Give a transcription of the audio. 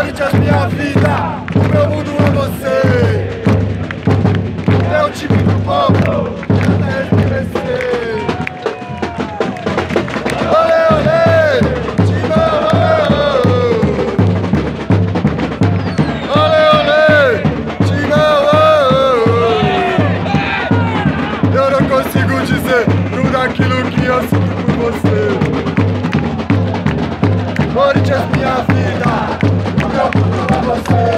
Corinthians, minha vida, o meu mundo é você. É o time do povo, até esquecer. Olê, olê, Timão! Olê, olê, Timão! Eu não consigo dizer tudo aquilo que eu sinto por você. Corinthians, minha vida, o meu mundo é você.